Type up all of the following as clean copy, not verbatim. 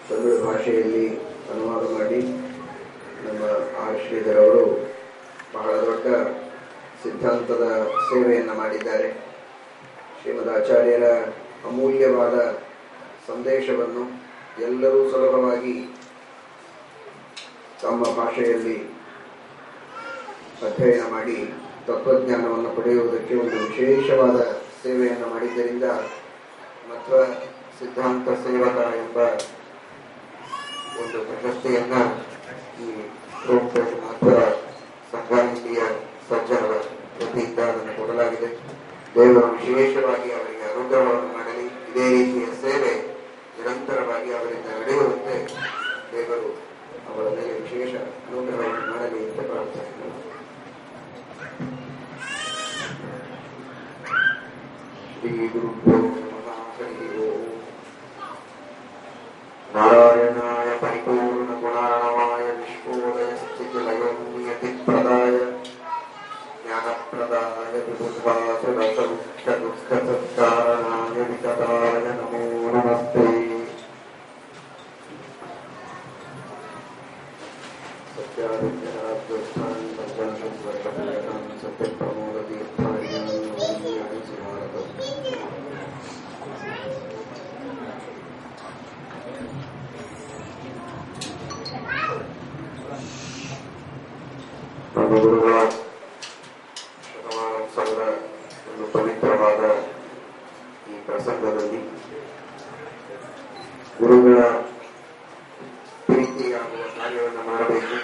ತಮಿಳು ಭಾಷೆಯಲ್ಲಿ ಅನುವಾದ ಮಾಡಿ ನಮ್ಮ ಆರ್ ಶ್ರೀಧರವರು ಬಹಳ ದೊಡ್ಡ ಸಿದ್ಧಾಂತದ ಸೇವೆಯನ್ನು ಮಾಡಿದ್ದಾರೆ. ಶ್ರೀಮದ್ ಆಚಾರ್ಯರ ಅಮೂಲ್ಯವಾದ ಸಂದೇಶವನ್ನು ಎಲ್ಲರೂ ಸುಲಭವಾಗಿ ತಮ್ಮ ಭಾಷೆಯಲ್ಲಿ ಅಧ್ಯಯನ ಮಾಡಿ ತತ್ವಜ್ಞಾನವನ್ನು ಪಡೆಯುವುದಕ್ಕೆ ಒಂದು ವಿಶೇಷವಾದ ಸೇವೆಯನ್ನು ಮಾಡಿದ್ದರಿಂದ ಮಧ್ವ ಸಿದ್ಧಾಂತ ಸೇವಕ ಎಂಬ ಒಂದು ಪ್ರಶಸ್ತಿಯನ್ನ ಈ ಮಧ್ವ ಸಂಘ ಹಿರಿಯ ಸಜ್ಜನರ ವತಿಯಿಂದ ಅದನ್ನು ಕೊಡಲಾಗಿದೆ. ದೇವರು ವಿಶೇಷವಾಗಿ ಅವರಿಗೆ ಅನುಗ್ರಹವನ್ನು ಮಾಡಲಿ. ಇದೇ ರೀತಿಯ ಸೇವೆ ನಿರಂತರವಾಗಿ ಅವರಿಂದ ನಡೆಯುವಂತೆ ದೇವರು ಅವರ ಮೇಲೆ ವಿಶೇಷ ಅನುಗ್ರಹವನ್ನು ಮಾಡಲಿ ಅಂತ ಪ್ರಾರ್ಥನೆ. ಶ್ರೀ ಗುರುಭ್ಯೋ ನಮಃ. ಹರಿ ಓಂ. ನಾರಾಯಣಾಯ ಪರಿಪೂರ್ಣ ಗುಣಾರ್ಣವಾಯ ವಿಶ್ವೋದಯ ಸ್ಥಿತಿಲಯೋ ನಿಯತಿ ಪ್ರದಾಯ ಜ್ಞಾನಪ್ರದಾಯ ವಿಬುಧಾಸುರಸೌಖ್ಯದುಃಖಸತ್ಕಾರಣಾಯ ವಿತತಾಯ ನಮೋ ನಮಸ್ತೆ. ಸತ್ಯಾದಿತ್ಯರಾಜ್ಯೋತ್ಥಾನ್ ಪಂಚಾಶತ್ ವರ್ಷಪರ್ಯಟಂ ಸತ್ಯಪ್ರಮೋದತೀರ್ಥಾರ್ಯಾನ್ ನವೀಯಾನಿ ಸುಭಾರತಂ. ನಮ್ಮ ಗುರುಗಳ ಶತಮಾನೋತ್ಸವದ ಒಂದು ಪವಿತ್ರವಾದ ಈ ಪ್ರಸಂಗದಲ್ಲಿ ಗುರುಗಳ ಪ್ರೀತಿಯಾಗುವ ಕಾರ್ಯವನ್ನು ಮಾಡಬೇಕು.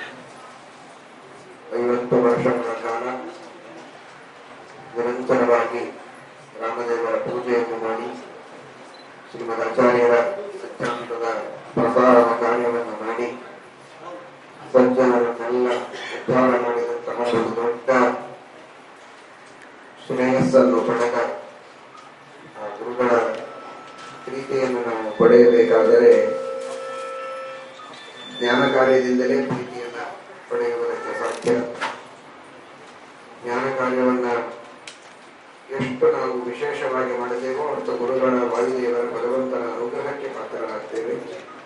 50 ವರ್ಷಗಳ ಕಾಲ ನಿರಂತರವಾಗಿ ರಾಮದೇವರ ಪೂಜೆಯನ್ನು ಮಾಡಿ ಶ್ರೀಮದ್ ಆಚಾರ್ಯರ ಸಿದ್ಧಾಂತದ ಪ್ರಸಾರದ ಕಾರ್ಯವನ್ನು ಮಾಡಿ ಸಜ್ಜನರನ್ನೆಲ್ಲ ಉದ್ಧಾರ ಮಾಡಿದಂತಹ ಒಂದು ದೊಡ್ಡ ಶ್ರೇಯಸ್ಸನ್ನು ಪಡೆದ ಆ ಗುರುಗಳ ಪ್ರೀತಿಯನ್ನು ನಾವು ಪಡೆಯಬೇಕಾದರೆ ಜ್ಞಾನ ಕಾರ್ಯದಿಂದಲೇ ಪ್ರೀತಿಯನ್ನ ಪಡೆಯುವುದಕ್ಕೆ ಸಾಧ್ಯ. ಜ್ಞಾನ ಕಾರ್ಯವನ್ನ ಎಷ್ಟು ನಾವು ವಿಶೇಷವಾಗಿ ಮಾಡುತ್ತೇವೋ ಅಷ್ಟು ಗುರುಗಳ ವಾಯುದೇವರ ಭಗವಂತನ ಅನುಗ್ರಹಕ್ಕೆ ಪಾತ್ರರಾಗ್ತೇವೆ.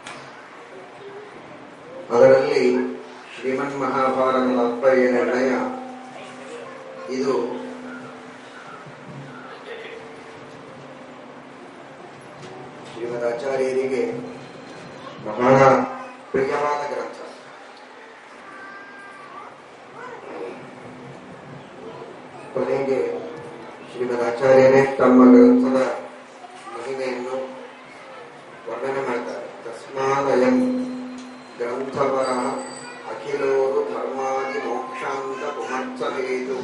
ಅದರಲ್ಲಿ ಶ್ರೀಮನ್ ಮಹಾಭಾರತ ತಾತ್ಪರ್ಯ ನಿರ್ಣಯ ಇದು ಶ್ರೀಮದ್ ಆಚಾರ್ಯರಿಗೆ ಬಹಳ ಪ್ರಿಯವಾದ ಗ್ರಂಥ. ಕೊನೆಗೆ ಶ್ರೀಮದ್ ಆಚಾರ್ಯರೇ ತಮ್ಮ ಗ್ರಂಥದ ಮಹಿಮೆಯನ್ನು ವರ್ಣನೆ ಮಾಡ್ತಾರೆ. ತಸ್ಮಾದಯಂ ಗ್ರಂಥವರ ಅಖಿಲೋರು ಧರ್ಮಾದಿ ಮೋಕ್ಷಾಂತ ಪುಮರ್ಥ ಹೇತು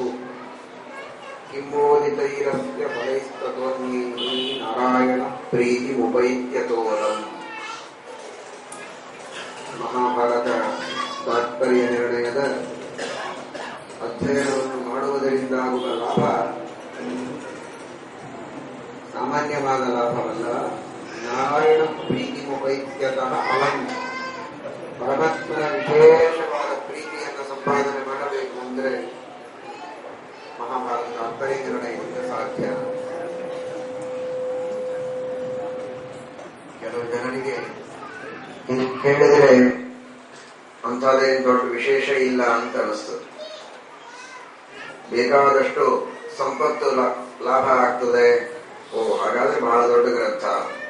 ಕಿಂಬೋದಿತೈರಸ್ಯ ಫಲೈಸ್ತತ್ವಜ್ಞೇಹಿ ನಾರಾಯಣ ಪ್ರೀತಿ ಉಪೈತ್ಯತೋರಂ. ಮಹಾಭಾರತ ತಾತ್ಪರ್ಯ ನಿರ್ಣಯದ ಅಧ್ಯಯನವನ್ನು ಮಾಡುವುದರಿಂದ ಆಗುವ ಲಾಭ ಸಾಮಾನ್ಯವಾದ ಲಾಭವಲ್ಲ. ನಾರಾಯಣ ಪ್ರೀತಿ ಉಪೈತ್ಯತಃ ಫಲಂ. ಪರಮಾತ್ಮನ ವಿಶೇಷವಾದ ಪ್ರೀತಿಯನ್ನು ಸಂಪಾದನೆ ಮಾಡಬೇಕು ಅಂದ್ರೆ ಮಹಾಭಾರತ ತಾತ್ಪರ್ಯ ನಿರ್ಣಯದಿಂದ ಸಾಧ್ಯ. ಕೆಲವು ಜನರಿಗೆ ಇದು ಕೇಳಿದರೆ ಅಂಥದ್ದೇನು ದೊಡ್ಡ ವಿಶೇಷ ಇಲ್ಲ ಅಂತ ಅನಿಸ್ತದೆ. ಬೇಕಾದಷ್ಟು ಸಂಪತ್ತು ಲಾಭ ಆಗ್ತದೆ. ಹಾಗಾದ್ರೆ ಬಹಳ ದೊಡ್ಡ ಗ್ರಂಥ.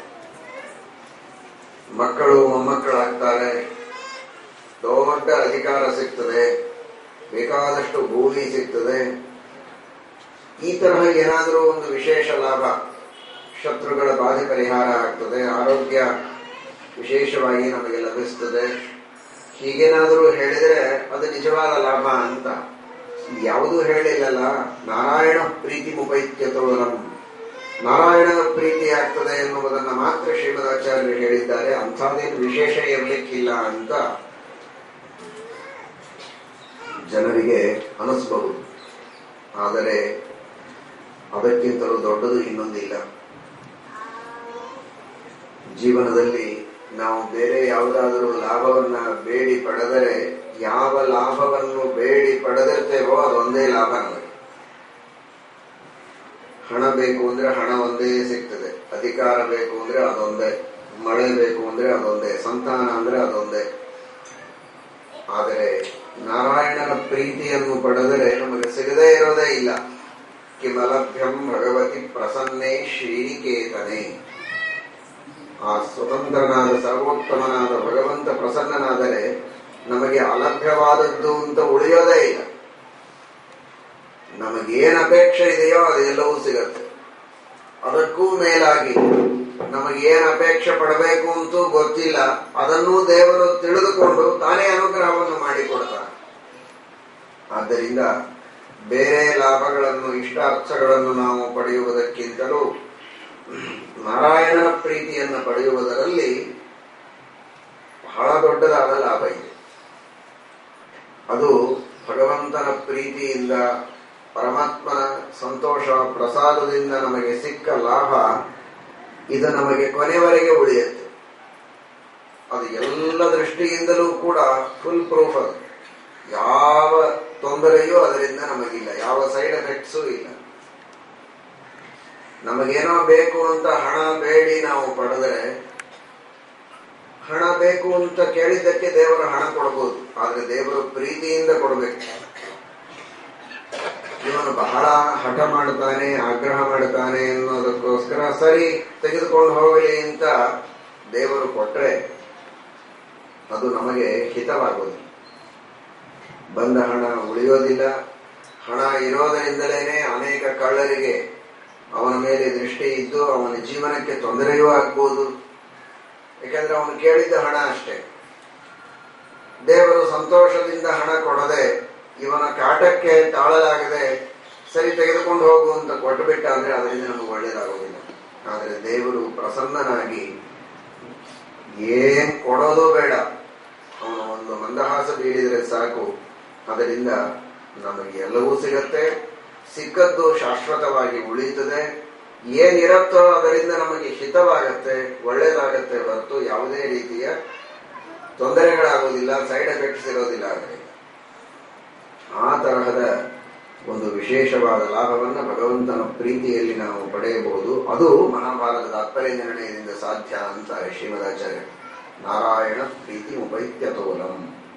ಮಕ್ಕಳು ಮೊಮ್ಮಕ್ಕಳಾಗ್ತಾರೆ, ದೊಡ್ಡ ಅಧಿಕಾರ ಸಿಗ್ತದೆ, ಬೇಕಾದಷ್ಟು ಭೂಮಿ ಸಿಗ್ತದೆ. ಈ ತರಹ ಏನಾದರೂ ಒಂದು ವಿಶೇಷ ಲಾಭ, ಶತ್ರುಗಳ ಬಾಧೆ ಪರಿಹಾರ ಆಗ್ತದೆ, ಆರೋಗ್ಯ ವಿಶೇಷವಾಗಿ ನಮಗೆ ಲಭಿಸ್ತದೆ, ಹೀಗೇನಾದರೂ ಹೇಳಿದ್ರೆ ಅದು ನಿಜವಾದ ಲಾಭ ಅಂತ. ಯಾವುದೂ ಹೇಳಿಲ್ಲಲ್ಲ. ನಾರಾಯಣ ಪ್ರೀತಿ ಉಪೈತ್ಯತೋರಂ, ನಾರಾಯಣನ ಪ್ರೀತಿ ಆಗ್ತದೆ ಎನ್ನುವುದನ್ನ ಮಾತ್ರ ಶ್ರೀಮದ್ ಆಚಾರ್ಯರು ಹೇಳಿದ್ದಾರೆ. ಅಂಥದ್ದೇನು ವಿಶೇಷ ಇರಲಿಕ್ಕಿಲ್ಲ ಅಂತ ಜನರಿಗೆ ಅನಿಸಬಹುದು. ಆದರೆ ಅದಕ್ಕಿಂತಲೂ ದೊಡ್ಡದು ಇನ್ನೊಂದಿಲ್ಲ. ಜೀವನದಲ್ಲಿ ನಾವು ಬೇರೆ ಯಾವುದಾದರೂ ಲಾಭವನ್ನ ಬೇಡಿ ಪಡೆದರೆ, ಯಾವ ಲಾಭವನ್ನು ಬೇಡಿ ಪಡೆದಿರ್ತೇವೋ ಅದೊಂದೇ ಲಾಭ ನಮಗೆ. ಹಣ ಬೇಕು ಅಂದ್ರೆ ಹಣ ಒಂದೇ ಸಿಗ್ತದೆ, ಅಧಿಕಾರ ಬೇಕು ಅಂದ್ರೆ ಅದೊಂದೇ, ಮಳೆ ಬೇಕು ಅಂದ್ರೆ ಅದೊಂದೇ, ಸಂತಾನ ಅಂದ್ರೆ ಅದೊಂದೇ. ಆದರೆ ನಾರಾಯಣನ ಪ್ರೀತಿಯನ್ನು ಪಡೆದರೆ ನಮಗೆ ಸಿಗದೇ ಇರೋದೇ ಇಲ್ಲ. ಕಿಮಲಭ್ಯಂ ಭಗವತಿ ಪ್ರಸನ್ನೇ ಶ್ರೀನಿಕೇತನೆ. ಆ ಸ್ವತಂತ್ರನಾದ ಸರ್ವೋತ್ತಮನಾದ ಭಗವಂತ ಪ್ರಸನ್ನನಾದರೆ ನಮಗೆ ಅಲಭ್ಯವಾದದ್ದು ಅಂತ ಉಳಿಯೋದೇ ಇಲ್ಲ. ನಮಗೇನು ಅಪೇಕ್ಷೆ ಇದೆಯೋ ಅದೆಲ್ಲವೂ ಸಿಗತ್ತೆ. ಅದಕ್ಕೂ ಮೇಲಾಗಿ ನಮಗೇನು ಅಪೇಕ್ಷೆ ಪಡಬೇಕು ಅಂತೂ ಗೊತ್ತಿಲ್ಲ, ಅದನ್ನೂ ದೇವರು ತಿಳಿದುಕೊಂಡು ತಾನೇ ಅನುಗ್ರಹವನ್ನು ಮಾಡಿಕೊಡ್ತಾನೆ. ಆದ್ದರಿಂದ ಬೇರೆ ಲಾಭಗಳನ್ನು, ಇಷ್ಟಾರ್ಥಗಳನ್ನು ನಾವು ಪಡೆಯುವುದಕ್ಕಿಂತಲೂ ನಾರಾಯಣನ ಪ್ರೀತಿಯನ್ನು ಪಡೆಯುವುದರಲ್ಲಿ ಬಹಳ ದೊಡ್ಡದಾದ ಲಾಭ ಇದೆ. ಅದು ಭಗವಂತನ ಪ್ರೀತಿಯಿಂದ, ಪರಮಾತ್ಮನ ಸಂತೋಷ ಪ್ರಸಾದದಿಂದ ನಮಗೆ ಸಿಕ್ಕ ಲಾಭ. ಇದು ನಮಗೆ ಕೊನೆವರೆಗೆ ಉಳಿಯುತ್ತೆ. ಅದು ಎಲ್ಲ ದೃಷ್ಟಿಯಿಂದಲೂ ಕೂಡ ಫುಲ್ ಪ್ರೂಫ್. ಅದು ಯಾವ ತೊಂದರೆಯೂ ಅದರಿಂದ ನಮಗಿಲ್ಲ, ಯಾವ ಸೈಡ್ ಎಫೆಕ್ಟ್ಸೂ ಇಲ್ಲ. ನಮಗೇನೋ ಬೇಕು ಅಂತ ಹಣ ಬೇಡಿ ನಾವು ಪಡೆದರೆ, ಹಣ ಬೇಕು ಅಂತ ಕೇಳಿದ್ದಕ್ಕೆ ದೇವರು ಹಣ ಕೊಡಬಹುದು, ಆದ್ರೆ ದೇವರು ಪ್ರೀತಿಯಿಂದ ಕೊಡಬೇಕು. ಇವನು ಬಹಳ ಹಠ ಮಾಡ್ತಾನೆ, ಆಗ್ರಹ ಮಾಡ್ತಾನೆ ಅನ್ನೋದಕ್ಕೋಸ್ಕರ ಸರಿ ತೆಗೆದುಕೊಂಡು ಹೋಗಲಿ ಅಂತ ದೇವರು ಕೊಟ್ರೆ ಅದು ನಮಗೆ ಹಿತವಾಗುವುದು. ಬಂದ ಹಣ ಉಳಿಯೋದಿಲ್ಲ. ಹಣ ಇರೋದರಿಂದಲೇನೆ ಅನೇಕ ಕಳ್ಳರಿಗೆ ಅವನ ಮೇಲೆ ದೃಷ್ಟಿ ಇದ್ದು ಅವನ ಜೀವನಕ್ಕೆ ತೊಂದರೆಯೂ ಆಗ್ಬೋದು. ಯಾಕಂದ್ರೆ ಅವನು ಕೇಳಿದ್ದ ಹಣ ಅಷ್ಟೇ. ದೇವರು ಸಂತೋಷದಿಂದ ಹಣ ಕೊಡದೆ ಇವನ ಕಾಟಕ್ಕೆ ತಾಳಲಾಗದೆ ಸರಿ ತೆಗೆದುಕೊಂಡು ಹೋಗು ಅಂತ ಕೊಟ್ಟು ಬಿಟ್ಟ ಅಂದ್ರೆ ಅದರಿಂದ ನಮಗೆ ಒಳ್ಳೇದಾಗೋದಿಲ್ಲ. ಆದ್ರೆ ದೇವರು ಪ್ರಸನ್ನನಾಗಿ ಏನ್ ಕೊಡೋದು ಬೇಡ, ಅವನು ಒಂದು ಮಂದಹಾಸ ಬೀಳಿದ್ರೆ ಸಾಕು, ಅದರಿಂದ ನಮಗೆ ಎಲ್ಲವೂ ಸಿಗತ್ತೆ. ಸಿಕ್ಕದ್ದು ಶಾಶ್ವತವಾಗಿ ಉಳಿಯುತ್ತದೆ. ಏನಿರುತ್ತೋ ಅದರಿಂದ ನಮಗೆ ಹಿತವಾಗತ್ತೆ, ಒಳ್ಳೇದಾಗತ್ತೆ ಹೊರತು ಯಾವುದೇ ರೀತಿಯ ತೊಂದರೆಗಳಾಗೋದಿಲ್ಲ, ಸೈಡ್ ಎಫೆಕ್ಟ್ಸ್ ಇರೋದಿಲ್ಲ. ಅದರಿಂದ ಆ ತರಹದ ಒಂದು ವಿಶೇಷವಾದ ಲಾಭವನ್ನು ಭಗವಂತನ ಪ್ರೀತಿಯಲ್ಲಿ ನಾವು ಪಡೆಯಬಹುದು. ಅದು ಮಹಾಭಾರತದ ತಾತ್ಪರ್ಯ ನಿರ್ಣಯದಿಂದ ಸಾಧ್ಯ ಅಂತಾರೆ ಶ್ರೀಮದಾಚಾರ್ಯ. ನಾರಾಯಣ ಪ್ರೀತಿ ಉಪೈತ್ಯತೋಲಂ.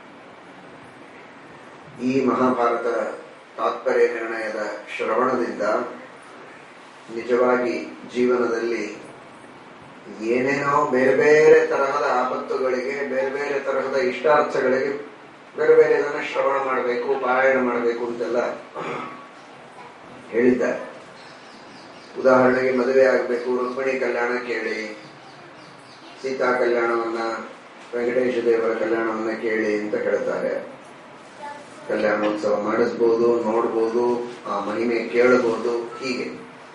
ಈ ಮಹಾಭಾರತ ತಾತ್ಪರ್ಯ ನಿರ್ಣಯದ ಶ್ರವಣದಿಂದ ನಿಜವಾಗಿ ಜೀವನದಲ್ಲಿ ಏನೇನೋ ಬೇರೆ ಬೇರೆ ತರಹದ ಆಪತ್ತುಗಳಿಗೆ, ಬೇರೆ ಬೇರೆ ತರಹದ ಇಷ್ಟಾರ್ಥಗಳಿಗೆ ಬೇರೆ ಬೇರೆ ಇದನ್ನ ಶ್ರವಣ ಮಾಡಬೇಕು, ಪಾರಾಯಣ ಮಾಡಬೇಕು ಅಂತೆಲ್ಲ ಹೇಳಿದ್ದಾರೆ. ಉದಾಹರಣೆಗೆ ಮದುವೆ ಆಗಬೇಕು, ರುಕ್ಮಿಣಿ ಕಲ್ಯಾಣ ಕೇಳಿ, ಸೀತಾ ಕಲ್ಯಾಣವನ್ನ, ವೆಂಕಟೇಶ ದೇವರ ಕಲ್ಯಾಣವನ್ನ ಕೇಳಿ ಅಂತ ಹೇಳ್ತಾರೆ. ಕಲ್ಯಾಣೋತ್ಸವ ಮಾಡಿಸ್ಬೋದು, ನೋಡ್ಬೋದು, ಆ ಮಹಿಮೆ ಕೇಳಬಹುದು. ಹೀಗೆ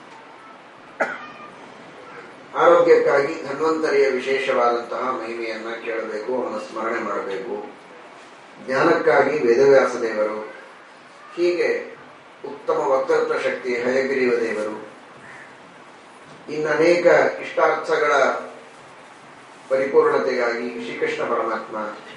ಆರೋಗ್ಯಕ್ಕಾಗಿ ಧನ್ವಂತರಿಯ ವಿಶೇಷವಾದಂತಹ ಮಹಿಮೆಯನ್ನ ಕೇಳಬೇಕು, ಅವನ ಸ್ಮರಣೆ ಮಾಡಬೇಕು. ಜ್ಞಾನಕ್ಕಾಗಿ ವೇದವ್ಯಾಸ ದೇವರು, ಹೀಗೆ ಉತ್ತಮ ವಕ್ತೃತ್ವ ಶಕ್ತಿ ಹಯಗ್ರೀವ ದೇವರು, ಇನ್ನನೇಕ ಇಷ್ಟಾರ್ಥಗಳ ಪರಿಪೂರ್ಣತೆಗಾಗಿ ಶ್ರೀಕೃಷ್ಣ ಪರಮಾತ್ಮ,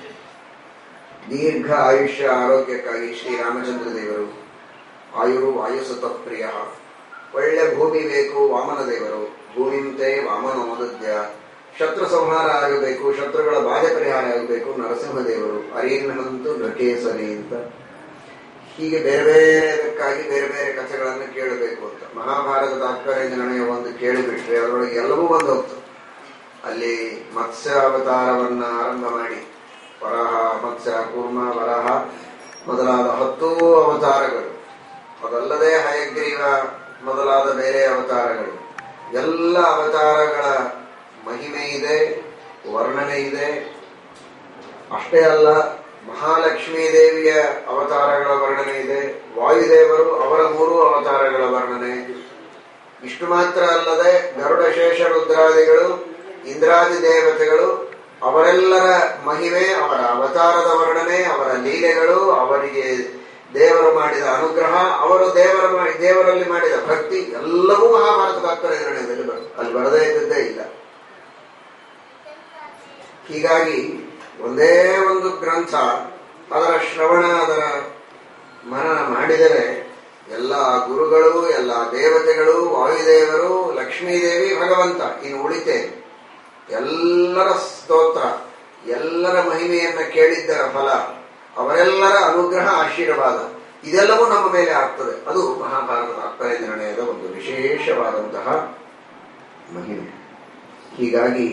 ದೀರ್ಘ ಆಯುಷ್ಯ ಆರೋಗ್ಯಕ್ಕಾಗಿ ಶ್ರೀರಾಮಚಂದ್ರ ದೇವರು, ಆಯುಸುತ ಪ್ರಿಯ, ಒಳ್ಳೆ ಭೂಮಿ ಬೇಕು ವಾಮನ ದೇವರು, ಭೂಮಿಂತೆ ವಾಮನೋದದ್ಯ, ಶತ್ರು ಸಂಹಾರ ಆಗಬೇಕು, ಶತ್ರುಗಳ ಬಾಧೆ ಪರಿಹಾರ ಆಗಬೇಕು ನರಸಿಂಹದೇವರು, ಅರಿಹಂತು ನೃಕೇಸರಿ ಅಂತ. ಹೀಗೆ ಬೇರೆ ಬೇರೆದಕ್ಕಾಗಿ ಬೇರೆ ಬೇರೆ ಕಥೆಗಳನ್ನು ಕೇಳಬೇಕು ಅಂತ. ಮಹಾಭಾರತ ತಾತ್ಪರ್ಯ ನಿರ್ಣಯ ಒಂದು ಕೇಳಿಬಿಟ್ರೆ ಅದರೊಳಗೆ ಎಲ್ಲವೂ ಬಂದು ಹೋಗ್ತದೆ. ಅಲ್ಲಿ ಮತ್ಸ್ಯ ಅವತಾರವನ್ನ ಆರಂಭ ಮಾಡಿ ವರಾಹ, ಮತ್ಸ್ಯ, ಕೂರ್ಮ, ವರಾಹ ಮೊದಲಾದ 10 ಅವತಾರಗಳು, ಅದಲ್ಲದೆ ಹಯಗ್ರೀವ ಮೊದಲಾದ ಬೇರೆ ಅವತಾರಗಳು, ಎಲ್ಲ ಅವತಾರಗಳ ಮಹಿಮೆ ಇದೆ, ವರ್ಣನೆ ಇದೆ. ಅಷ್ಟೇ ಅಲ್ಲ, ಮಹಾಲಕ್ಷ್ಮೀ ದೇವಿಯ ಅವತಾರಗಳ ವರ್ಣನೆ ಇದೆ, ವಾಯುದೇವರು ಅವರ 3 ಅವತಾರಗಳ ವರ್ಣನೆ. ಇಷ್ಟು ಮಾತ್ರ ಅಲ್ಲದೆ ಗರುಡ, ಶೇಷ, ರುದ್ರಾದಿಗಳು, ಇಂದ್ರಾದಿ ದೇವತೆಗಳು, ಅವರೆಲ್ಲರ ಮಹಿಮೆ, ಅವರ ಅವತಾರದ ವರ್ಣನೆ, ಅವರ ಲೀಲೆಗಳು, ಅವರಿಗೆ ದೇವರು ಮಾಡಿದ ಅನುಗ್ರಹ, ಅವರು ದೇವರಲ್ಲಿ ಮಾಡಿದ ಭಕ್ತಿ, ಎಲ್ಲವೂ ಮಹಾಭಾರತ ತಾತ್ಪರ್ಯ ನಿರ್ಣಯದಲ್ಲಿ ಅಲ್ಲಿ ಬರದೇ ಇದ್ದದ್ದೇ ಇಲ್ಲ. ಹೀಗಾಗಿ ಒಂದೇ ಒಂದು ಗ್ರಂಥ, ಅದರ ಶ್ರವಣ, ಅದರ ಮನನ ಮಾಡಿದರೆ ಎಲ್ಲ ಗುರುಗಳು, ಎಲ್ಲ ದೇವತೆಗಳು, ವಾಯುದೇವರು, ಲಕ್ಷ್ಮೀದೇವಿ, ಭಗವಂತ, ಇನ್ನು ಉಳಿತೇನೆ ಎಲ್ಲರ ಸ್ತೋತ್ರ, ಎಲ್ಲರ ಮಹಿಮೆಯನ್ನ ಕೇಳಿದ್ದರ ಫಲ, ಅವರೆಲ್ಲರ ಅನುಗ್ರಹ, ಆಶೀರ್ವಾದ ಇದೆಲ್ಲವೂ ನಮ್ಮ ಮೇಲೆ ಆಗ್ತದೆ. ಅದು ಮಹಾಭಾರತ ತಾತ್ಪರ್ಯ ನಿರ್ಣಯದ ಒಂದು ವಿಶೇಷವಾದಂತಹ ಮಹಿಮೆ. ಹೀಗಾಗಿ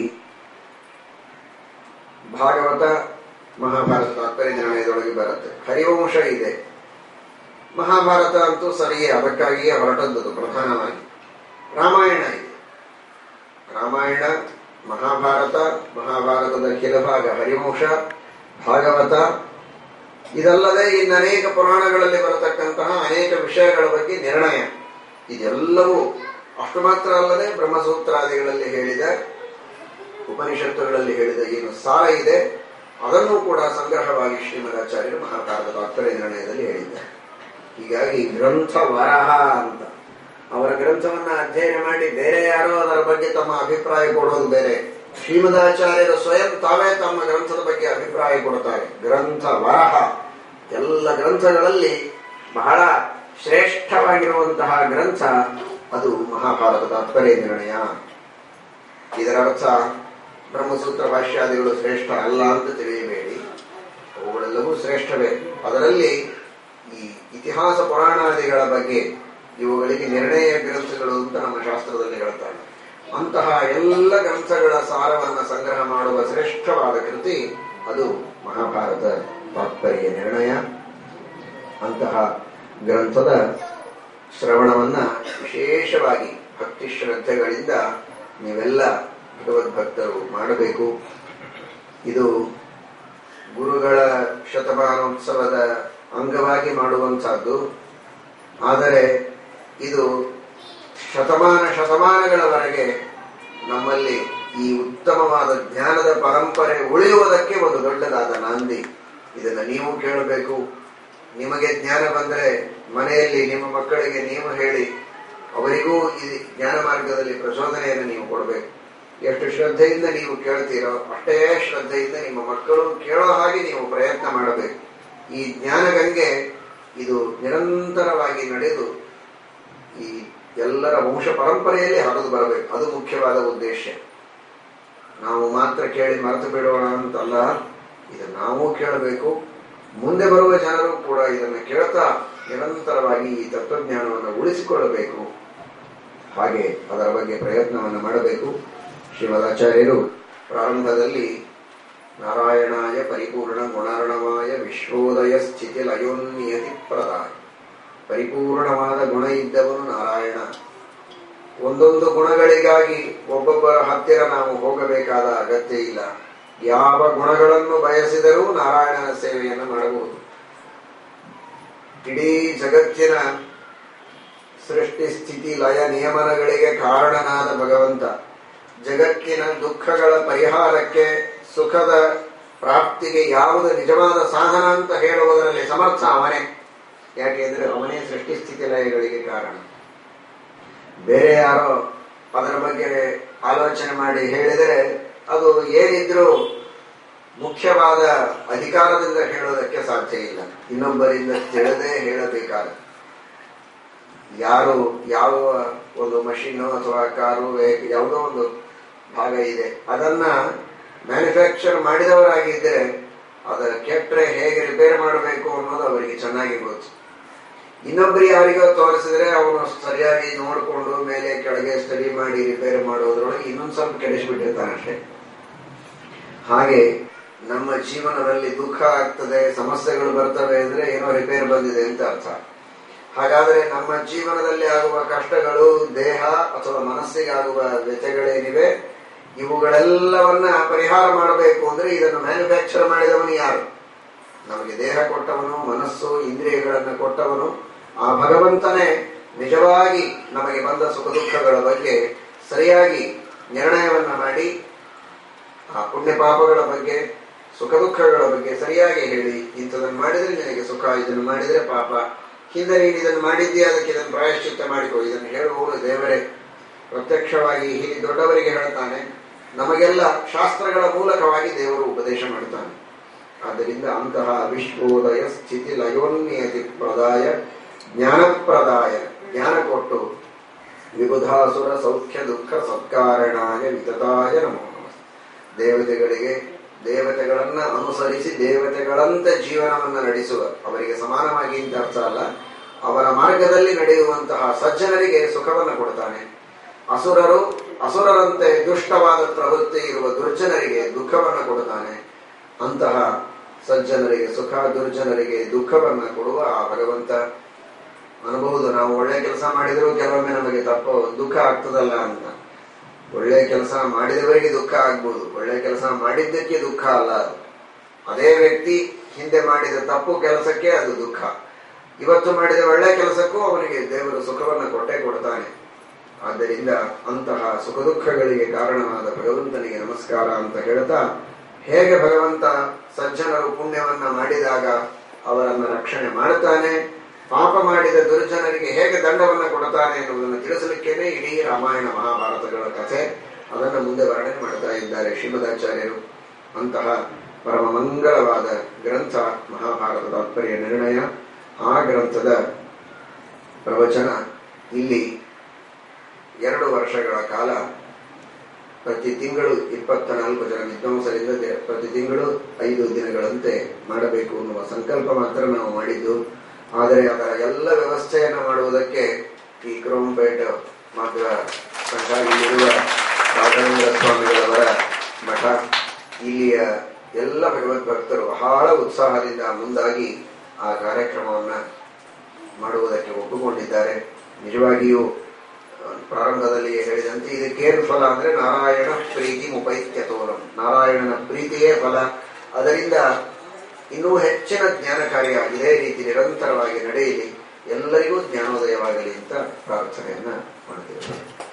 ಭಾಗವತ ಮಹಾಭಾರತ ತಾತ್ಪರ್ಯ ನಿರ್ಣಯದೊಳಗೆ ಬರುತ್ತೆ. ಹರಿವಂಶ ಇದೆ, ಮಹಾಭಾರತ ಅಂತೂ ಸರಿಯೇ, ಅದಕ್ಕಾಗಿಯೇ ಹೊರಟದ್ದು ಪ್ರಧಾನವಾಗಿ. ರಾಮಾಯಣ ಇದೆ, ರಾಮಾಯಣ, ಮಹಾಭಾರತ, ಮಹಾಭಾರತದ ಕೆಲಭಾಗ ಹರಿವಂಶ, ಭಾಗವತ, ಇದಲ್ಲದೆ ಇನ್ನನೇಕ ಪುರಾಣಗಳಲ್ಲಿ ಬರತಕ್ಕಂತಹ ಅನೇಕ ವಿಷಯಗಳ ಬಗ್ಗೆ ನಿರ್ಣಯ. ಇದೆಲ್ಲವೂ ಅಷ್ಟು ಮಾತ್ರ ಅಲ್ಲದೆ ಬ್ರಹ್ಮಸೂತ್ರಾದಿಗಳಲ್ಲಿ ಹೇಳಿದ, ಉಪನಿಷತ್ತುಗಳಲ್ಲಿ ಹೇಳಿದ ಏನು ಸಾರ ಇದೆ ಅದನ್ನು ಕೂಡ ಸಂಗ್ರಹವಾಗಿ ಶ್ರೀಮದಾಚಾರ್ಯರು ಮಹಾಭಾರತ ತಾತ್ಪರ್ಯ ನಿರ್ಣಯದಲ್ಲಿ ಹೇಳಿದ್ದಾರೆ. ಹೀಗಾಗಿ ಗ್ರಂಥ ವರಹ ಅಂತ, ಅವರ ಗ್ರಂಥವನ್ನ ಅಧ್ಯಯನ ಮಾಡಿ ಬೇರೆ ಯಾರೋ ಅದರ ಬಗ್ಗೆ ತಮ್ಮ ಅಭಿಪ್ರಾಯ ಕೊಡೋದು ಬೇರೆ. ಶ್ರೀಮದಾಚಾರ್ಯರು ಸ್ವಯಂ ತಾವೇ ತಮ್ಮ ಗ್ರಂಥದ ಬಗ್ಗೆ ಅಭಿಪ್ರಾಯ ಕೊಡುತ್ತಾರೆ. ಗ್ರಂಥ ವರಹ, ಎಲ್ಲ ಗ್ರಂಥಗಳಲ್ಲಿ ಬಹಳ ಶ್ರೇಷ್ಠವಾಗಿರುವಂತಹ ಗ್ರಂಥ ಅದು ಮಹಾಭಾರತ ತಾತ್ಪರ್ಯ ನಿರ್ಣಯ. ಇದರ ಅರ್ಥ ಬ್ರಹ್ಮಸೂತ್ರ ಭಾಷ್ಯಾದಿಗಳು ಶ್ರೇಷ್ಠ ಅಲ್ಲ ಅಂತ ತಿಳಿಯಬೇಡಿ, ಅವುಗಳೆಲ್ಲವೂ ಶ್ರೇಷ್ಠವೇ. ಅದರಲ್ಲಿ ಈ ಇತಿಹಾಸ ಪುರಾಣಾದಿಗಳ ಬಗ್ಗೆ ಇವುಗಳಿಗೆ ನಿರ್ಣಯ ಗ್ರಂಥಗಳು ಅಂತ ನಮ್ಮ ಶಾಸ್ತ್ರದಲ್ಲಿ ಹೇಳ್ತಾರೆ. ಅಂತಹ ಎಲ್ಲ ಗ್ರಂಥಗಳ ಸಾರವನ್ನು ಸಂಗ್ರಹ ಮಾಡುವ ಶ್ರೇಷ್ಠವಾದ ಕೃತಿ ಅದು ಮಹಾಭಾರತ ತಾತ್ಪರ್ಯ ನಿರ್ಣಯ. ಅಂತಹ ಗ್ರಂಥದ ಶ್ರವಣವನ್ನ ವಿಶೇಷವಾಗಿ ಭಕ್ತಿ ಶ್ರದ್ಧೆಗಳಿಂದ ನೀವೆಲ್ಲ ಭಗವದ್ಭಕ್ತರು ಮಾಡಬೇಕು. ಇದು ಗುರುಗಳ ಶತಮಾನೋತ್ಸವದ ಅಂಗವಾಗಿ ಮಾಡುವಂತಹದ್ದು. ಆದರೆ ಇದು ಶತಮಾನಗಳವರೆಗೆ ನಮ್ಮಲ್ಲಿ ಈ ಉತ್ತಮವಾದ ಜ್ಞಾನದ ಪರಂಪರೆ ಉಳಿಯುವುದಕ್ಕೆ ಒಂದು ದೊಡ್ಡದಾದ ನಾಂದಿ. ಇದನ್ನ ನೀವು ಕೇಳಬೇಕು. ನಿಮಗೆ ಜ್ಞಾನ ಬಂದರೆ ಮನೆಯಲ್ಲಿ ನಿಮ್ಮ ಮಕ್ಕಳಿಗೆ ನೀವು ಹೇಳಿ ಅವರಿಗೂ ಈ ಜ್ಞಾನ ಮಾರ್ಗದಲ್ಲಿ ಪ್ರಚೋದನೆಯನ್ನು ನೀವು ಕೊಡಬೇಕು. ಎಷ್ಟು ಶ್ರದ್ಧೆಯಿಂದ ನೀವು ಕೇಳ್ತೀರೋ ಅಷ್ಟೇ ಶ್ರದ್ಧೆಯಿಂದ ನಿಮ್ಮ ಮಕ್ಕಳು ಕೇಳೋ ಹಾಗೆ ನೀವು ಪ್ರಯತ್ನ ಮಾಡಬೇಕು. ಈ ಜ್ಞಾನಗಂಗೆ ಇದು ನಿರಂತರವಾಗಿ ನಡೆದು ಈ ಎಲ್ಲರ ವಂಶ ಪರಂಪರೆಯಲ್ಲಿ ಹರಿದು ಬರಬೇಕು. ಅದು ಮುಖ್ಯವಾದ ಉದ್ದೇಶ. ನಾವು ಮಾತ್ರ ಕೇಳಿ ಮರೆತು ಬಿಡೋಣ ಅಂತಲ್ಲ, ಇದನ್ನು ನಾವು ಕೇಳಬೇಕು. ಮುಂದೆ ಬರುವ ಜನರು ಕೂಡ ಇದನ್ನು ಕೇಳ್ತಾ ನಿರಂತರವಾಗಿ ಈ ತತ್ವಜ್ಞಾನವನ್ನು ಉಳಿಸಿಕೊಳ್ಳಬೇಕು. ಹಾಗೆ ಅದರ ಬಗ್ಗೆ ಪ್ರಯತ್ನವನ್ನು ಮಾಡಬೇಕು. ಶ್ರೀಮದಾಚಾರ್ಯರು ಪ್ರಾರಂಭದಲ್ಲಿ ನಾರಾಯಣಾಯ ಪರಿಪೂರ್ಣ ಗುಣಾರ್ಣವಾಯ ವಿಶ್ವೋದಯ ಸ್ಥಿತಿ ಲಯೋನ್ನಿಯತಿ ಪ್ರದಾಯ, ಪರಿಪೂರ್ಣವಾದ ಗುಣ ಇದ್ದವನು ನಾರಾಯಣ. ಒಂದೊಂದು ಗುಣಗಳಿಗಾಗಿ ಒಬ್ಬೊಬ್ಬರ ಹತ್ತಿರ ನಾವು ಹೋಗಬೇಕಾದ ಅಗತ್ಯ ಇಲ್ಲ. ಯಾವ ಗುಣಗಳನ್ನು ಬಯಸಿದರೂ ನಾರಾಯಣನ ಸೇವೆಯನ್ನು ಮಾಡಬಹುದು. ಇಡೀ ಜಗತ್ತಿನ ಸೃಷ್ಟಿ ಸ್ಥಿತಿ ಲಯ ನಿಯಮನಗಳಿಗೆ ಕಾರಣನಾದ ಭಗವಂತ, ಜಗತ್ತಿನ ದುಃಖಗಳ ಪರಿಹಾರಕ್ಕೆ, ಸುಖದ ಪ್ರಾಪ್ತಿಗೆ ಯಾವುದು ನಿಜವಾದ ಸಾಧನ ಅಂತ ಹೇಳುವುದರಲ್ಲಿ ಸಮರ್ಥ ಅವನೇ. ಯಾಕೆಂದ್ರೆ ಅವನೇ ಸೃಷ್ಟಿ ಸ್ಥಿತಿ ಲಯಗಳಿಗೆ ಕಾರಣ. ಬೇರೆ ಯಾರೋ ಅದರ ಬಗ್ಗೆ ಆಲೋಚನೆ ಮಾಡಿ ಹೇಳಿದರೆ ಅದು ಏನಿದ್ರೂ ಮುಖ್ಯವಾದ ಅಧಿಕಾರದಿಂದ ಹೇಳೋದಕ್ಕೆ ಸಾಧ್ಯ ಇಲ್ಲ. ಇನ್ನೊಬ್ಬರಿಂದ ತಿಳಿದೇ ಹೇಳಬೇಕಾದ. ಯಾರು ಯಾವ ಒಂದು ಮಷೀನು ಅಥವಾ ಕಾರು ಯಾವುದೋ ಒಂದು ಭಾಗ ಇದೆ, ಅದನ್ನ ಮ್ಯಾನುಫ್ಯಾಕ್ಚರ್ ಮಾಡಿದವರಾಗಿದ್ದರೆ ಅದರ ಕೆಟ್ಟರೆ ಹೇಗೆ ರಿಪೇರ್ ಮಾಡಬೇಕು ಅನ್ನೋದು ಅವರಿಗೆ ಚೆನ್ನಾಗಿ ಗೊತ್ತು. ಇನ್ನೊಬ್ಬರಿಗೆ ಯಾರಿಗೋ ತೋರಿಸಿದ್ರೆ ಅವನು ಸರಿಯಾಗಿ ನೋಡಿಕೊಂಡು ಮೇಲೆ ಕೆಳಗೆ ಸ್ಟಡಿ ಮಾಡಿ ರಿಪೇರ್ ಮಾಡೋದ್ರೊಳಗೆ ಇನ್ನೊಂದು ಸ್ವಲ್ಪ ಕೆಡಿಸ್ಬಿಟ್ಟಿರ್ತಾನಷ್ಟೇ. ಹಾಗೆ ನಮ್ಮ ಜೀವನದಲ್ಲಿ ದುಃಖ ಆಗ್ತದೆ, ಸಮಸ್ಯೆಗಳು ಬರ್ತವೆ ಅಂದ್ರೆ ಏನೋ ರಿಪೇರ್ ಬಂದಿದೆ ಅಂತ ಅರ್ಥ. ಹಾಗಾದ್ರೆ ನಮ್ಮ ಜೀವನದಲ್ಲಿ ಆಗುವ ಕಷ್ಟಗಳು, ದೇಹ ಅಥವಾ ಮನಸ್ಸಿಗಾಗುವ ವ್ಯಥೆಗಳೇನಿವೆ, ಇವುಗಳೆಲ್ಲವನ್ನ ಪರಿಹಾರ ಮಾಡಬೇಕು ಅಂದ್ರೆ ಇದನ್ನು ಮ್ಯಾನುಫ್ಯಾಕ್ಚರ್ ಮಾಡಿದವನು ಯಾರು? ನಮಗೆ ದೇಹ ಕೊಟ್ಟವನು, ಮನಸ್ಸು ಇಂದ್ರಿಯಗಳನ್ನು ಕೊಟ್ಟವನು ಆ ಭಗವಂತನೇ. ನಿಜವಾಗಿ ನಮಗೆ ಬಂದ ಸುಖ ದುಃಖಗಳ ಬಗ್ಗೆ ಸರಿಯಾಗಿ ನಿರ್ಣಯವನ್ನ ಮಾಡಿ, ಆ ಪುಣ್ಯ ಪಾಪಗಳ ಬಗ್ಗೆ, ಸುಖ ದುಃಖಗಳ ಬಗ್ಗೆ ಸರಿಯಾಗಿ ಹೇಳಿ, ಇಂಥದನ್ನು ಮಾಡಿದ್ರೆ ನಿನಗೆ ಸುಖ, ಇದನ್ನು ಮಾಡಿದ್ರೆ ಪಾಪ, ಹಿಂದೆ ನೀನು ಇದನ್ನು ಮಾಡಿದ್ದೀಯ, ಅದಕ್ಕೆ ಇದನ್ನು ಪ್ರಾಯಶ್ಚಿತ್ತ ಮಾಡಿಕೊ, ಇದನ್ನು ಹೇಳುವವರು ದೇವರೇ. ಪ್ರತ್ಯಕ್ಷವಾಗಿ ಹೀಗೆ ದೊಡ್ಡವರಿಗೆ ಹೇಳ್ತಾನೆ, ನಮಗೆಲ್ಲ ಶಾಸ್ತ್ರಗಳ ಮೂಲಕವಾಗಿ ದೇವರು ಉಪದೇಶ ಮಾಡ್ತಾನೆ. ಆದ್ದರಿಂದ ಅಂತಹ ವಿಶ್ವೋದಯ ಸ್ಥಿತಿ ಲಯೋನ್ನಿಯತಿ ಪ್ರದಾಯ ಜ್ಞಾನಪ್ರದಾಯ, ಜ್ಞಾನ ಕೊಟ್ಟು ವಿಬುಧಾಸುರ ಸೌಖ್ಯ ದುಃಖ ಸತ್ಕಾರಣಾಯ ವಿತತಾಯ ನಮೋ ನಮಃ. ದೇವತೆಗಳನ್ನ ಅನುಸರಿಸಿ ದೇವತೆಗಳಂತೆ ಜೀವನವನ್ನ ನಡೆಸುವ, ಅವರಿಗೆ ಸಮಾನವಾಗಿ ಅಂತ ಅರ್ಥ ಅಲ್ಲ, ಅವರ ಮಾರ್ಗದಲ್ಲಿ ನಡೆಯುವಂತಹ ಸಜ್ಜನರಿಗೆ ಸುಖವನ್ನು ಕೊಡ್ತಾನೆ. ಅಸುರರಂತೆ ದುಷ್ಟವಾದ ಪ್ರವೃತ್ತಿ ಇರುವ ದುರ್ಜನರಿಗೆ ದುಃಖವನ್ನು ಕೊಡ್ತಾನೆ. ಅಂತಹ ಸಜ್ಜನರಿಗೆ ಸುಖ, ದುರ್ಜನರಿಗೆ ದುಃಖವನ್ನ ಕೊಡುವ ಆ ಭಗವಂತ ಅನ್ಬಹುದು. ನಾವು ಒಳ್ಳೆ ಕೆಲಸ ಮಾಡಿದರೂ ಕೆಲವೊಮ್ಮೆ ನಮಗೆ ದುಃಖ ಆಗ್ತದಲ್ಲ ಅಂತ. ಒಳ್ಳೆ ಕೆಲಸ ಮಾಡಿದವರಿಗೆ ದುಃಖ ಆಗ್ಬೋದು, ಒಳ್ಳೆ ಕೆಲಸ ಮಾಡಿದ್ದಕ್ಕೆ ದುಃಖ ಅಲ್ಲ ಅದು. ಅದೇ ವ್ಯಕ್ತಿ ಹಿಂದೆ ಮಾಡಿದ ತಪ್ಪು ಕೆಲಸಕ್ಕೆ ಅದು ದುಃಖ. ಇವತ್ತು ಮಾಡಿದ ಒಳ್ಳೆ ಕೆಲಸಕ್ಕೂ ಅವನಿಗೆ ದೇವರು ಸುಖವನ್ನು ಕೊಟ್ಟೇ ಕೊಡ್ತಾನೆ. ಆದ್ದರಿಂದ ಅಂತಹ ಸುಖ ದುಃಖಗಳಿಗೆ ಕಾರಣವಾದ ಭಗವಂತನಿಗೆ ನಮಸ್ಕಾರ ಅಂತ ಹೇಳ್ತಾ, ಹೇಗೆ ಭಗವಂತ ಸಜ್ಜನರು ಪುಣ್ಯವನ್ನ ಮಾಡಿದಾಗ ಅವರನ್ನ ರಕ್ಷಣೆ ಮಾಡುತ್ತಾನೆ, ಪಾಪ ಮಾಡಿದ ದುರ್ಜನರಿಗೆ ಹೇಗೆ ದಂಡವನ್ನ ಕೊಡುತ್ತಾನೆ ಎನ್ನುವುದನ್ನು ತಿಳಿಸಲಿಕ್ಕೇನೆ ಇಡೀ ರಾಮಾಯಣ ಮಹಾಭಾರತಗಳ ಕಥೆ. ಅದನ್ನು ಮುಂದೆ ವರ್ಣನೆ ಮಾಡ್ತಾ ಇದ್ದಾರೆ ಶ್ರೀಮದಾಚಾರ್ಯರು. ಅಂತಹ ಪರಮ ಮಂಗಳವಾದ ಗ್ರಂಥ ಮಹಾಭಾರತ ತಾತ್ಪರ್ಯ ನಿರ್ಣಯ. ಆ ಗ್ರಂಥದ ಪ್ರವಚನ ಇಲ್ಲಿ 2 ವರ್ಷಗಳ ಕಾಲ ಪ್ರತಿ ತಿಂಗಳು 24 ಜನ ವಿದ್ವಾಂಸರಿಂದ ಪ್ರತಿ ತಿಂಗಳು 5 ದಿನಗಳಂತೆ ಮಾಡಬೇಕು ಅನ್ನುವ ಸಂಕಲ್ಪ ಮಾತ್ರ ನಾವು ಮಾಡಿದ್ದು. ಆದರೆ ಅದರ ಎಲ್ಲ ವ್ಯವಸ್ಥೆಯನ್ನು ಮಾಡುವುದಕ್ಕೆ ಈ ಕ್ರೋಂಪೇಟ್ ಮಧ್ವ ಸಂಘಾಗಿರುವ ರಾಘವೇಂದ್ರ ಸ್ವಾಮಿಗಳವರ ಮಠ, ಇಲ್ಲಿಯ ಎಲ್ಲ ಭಗವದ್ಭಕ್ತರು ಬಹಳ ಉತ್ಸಾಹದಿಂದ ಮುಂದಾಗಿ ಆ ಕಾರ್ಯಕ್ರಮವನ್ನು ಮಾಡುವುದಕ್ಕೆ ಒಪ್ಪಿಕೊಂಡಿದ್ದಾರೆ. ನಿಜವಾಗಿಯೂ ಪ್ರಾರಂಭದಲ್ಲಿಯೇ ಹೇಳಿದಂತೆ ಇದಕ್ಕೇನು ಫಲ ಅಂದ್ರೆ ನಾರಾಯಣ ಪ್ರೀತಿ ಮುಪೈತ್ಯತೋಲಂ, ನಾರಾಯಣನ ಪ್ರೀತಿಯೇ ಫಲ. ಅದರಿಂದ ಇನ್ನೂ ಹೆಚ್ಚಿನ ಜ್ಞಾನ ಕಾರ್ಯ ಇದೇ ರೀತಿ ನಿರಂತರವಾಗಿ ನಡೆಯಲಿ, ಎಲ್ಲರಿಗೂ ಜ್ಞಾನೋದಯವಾಗಲಿ ಅಂತ ಪ್ರಾರ್ಥನೆಯನ್ನ ಮಾಡ್ತಿದ್ದೇವೆ.